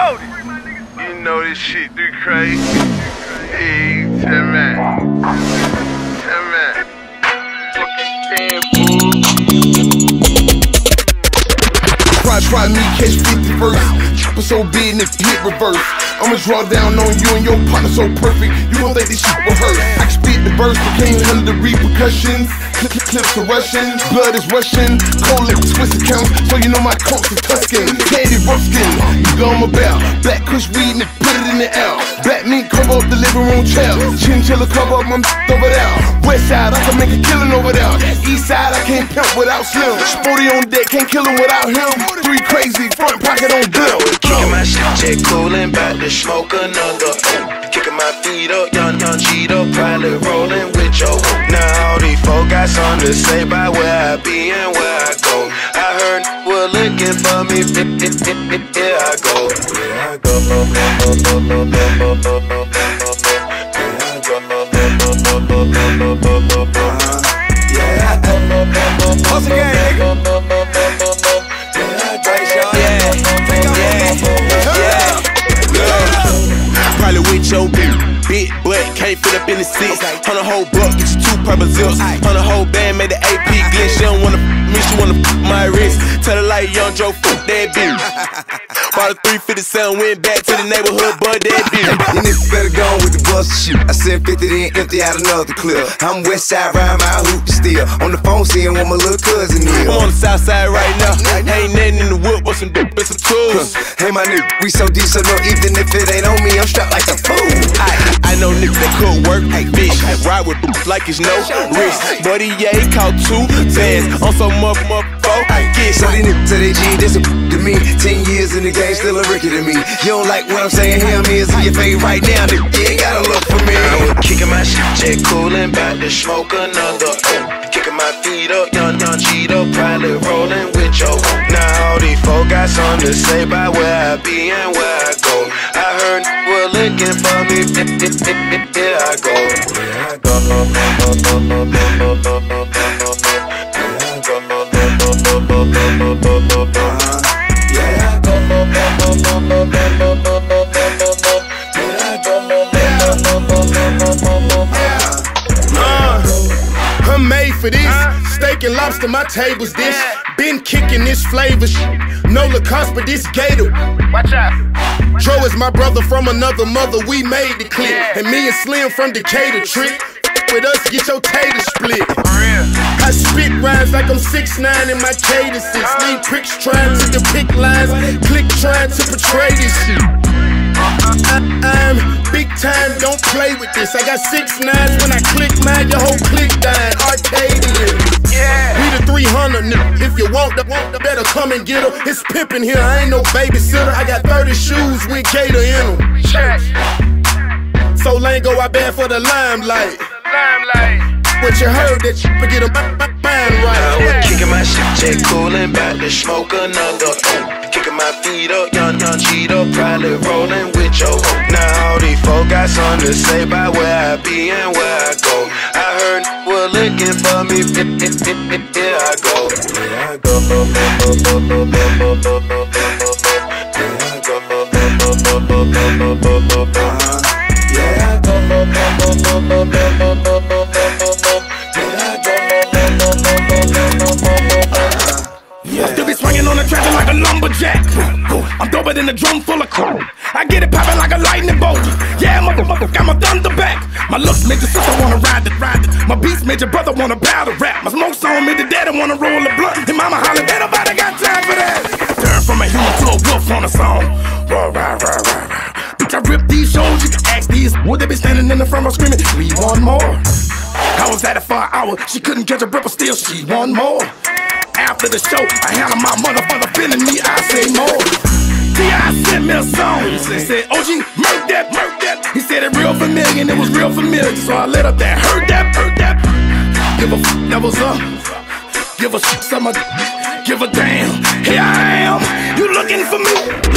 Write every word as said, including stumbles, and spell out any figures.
You know this shit do crazy. Hey, ten man. ten man. Fucking fool. Try, try me, catch fifty verse. Chopper so big and it hit reverse. I'ma draw down on you and your partner so perfect. You gon' think this shit rehearsed. I can spit the verse, but can't handle the repercussions. Clip, clip, clips are rushing, blood is rushing. Cold lips, twist accounts, so you know my coats is Tuscan. Candy rough skin, you go on my bell. Black kush weed and put it in the L. Black meat cover up the living room chair. Chinchilla cover up my over there. West side, I can make a killing over there. East side, I can't pimp without Slim. Sporty on deck, can't kill him without him. Three crazy, front pocket on bill. Kicking my shit, check coolin', bout to smoke another. Kicking my feet up, young, young Cheeto, probably rolling with yo. Now all these folk got something to say about where I be and where I go. I heard were looking for me, here I go. Here I go. Yeah, I go. Once again, nigga. Probably with your bitch, big butt, can't fit up in the six. On a whole buck, get you two purple zips. On a whole band, made the A P glitch. She don't wanna f me, she wanna f my wrist. Tell her like Young Joe, fuck that bitch. Bought a three fifty-seven, went back to the neighborhood, but that bitch. And if you better go on with the bust shit, I sent fifty, then empty out another clip. I'm west side, riding my hoop still. On the phone, seeing what my little cousin is. I'm on the south side right now. Ain't nothing in the whip, but some dope and some tools. Hey, my nigga, we so deep, so no, even if it ain't on me, I'm strapped like a fool. I, I know niggas that could work, bitch. Ride with like it's no risk. Buddy, yeah, he caught two bands on some up, up, four. So these niggas say they G, this a to me. Ten years in the game, still a rookie to me. You don't like what I'm saying, him is in your face right now, nigga. You ain't gotta look for me. Kicking my shit, check coolin', bout to smoke another. Kicking my feet up, young, young Cheeto, probably rolling with yo. Now all these folk got something to say about where I be and where I go. I heard were looking for me, here I go. Here I go. I'm made for this. Steak and lobster, my table's dish. Been kicking this flavor shit. No Lacoste, but this Gator. Watch out. Dro is my brother from another mother. We made the clip. And me and Slim from Decatur. Trick with us, get your tater split. I spit rhymes like I'm six nine in my cadences. Lean pricks trying to depict lines. Click trying to portray this shit. I, I'm big time, don't play with this. I got six nines when I click mine, your whole click dying. Arcadian. Yeah. We the three hundred, nigga. If you want the, want the better come and get her. It's pimpin' here, I ain't no babysitter. I got thirty shoes with Gator in them. Check. So Lango, I bad for the limelight. Limelight. What you heard that you forget a mind right. I was kicking my shit, check coolin', bout to smoke another. Kicking my feet up, young, young Cheeto, probably rolling with yo. Now all these folk got something to say about where I be and where I go. I heard were looking for me, here I go. Here I go. Yeah, I go. I still be swinging on the tractor like a lumberjack. I'm doper than a drum full of crap. I get it poppin' like a lightning bolt. Yeah, motherfucker, got my thunder back. My looks made your sister wanna ride it, ride it. My beats made your brother wanna battle rap. My smoke's on made the daddy wanna roll a blunt. And mama holler, ain't nobody got time for that. Turn from a human to a wolf on a song. Rah, rah, rah, rah, rah. Bitch, I rip these shows, you can ask these. Would they be standing in the front row screaming, we want more? I was at it for an hour, she couldn't catch a breath, but still she want more. After the show, I handle my motherfucker feeling me, I say more. T I sent me a song, he said, O G, murk that, murk that. He said it real familiar, and it was real familiar. So I lit up that, heard that, heard that. Give a f, that was up. Give a shit, some give a damn. Here I am, you looking for me?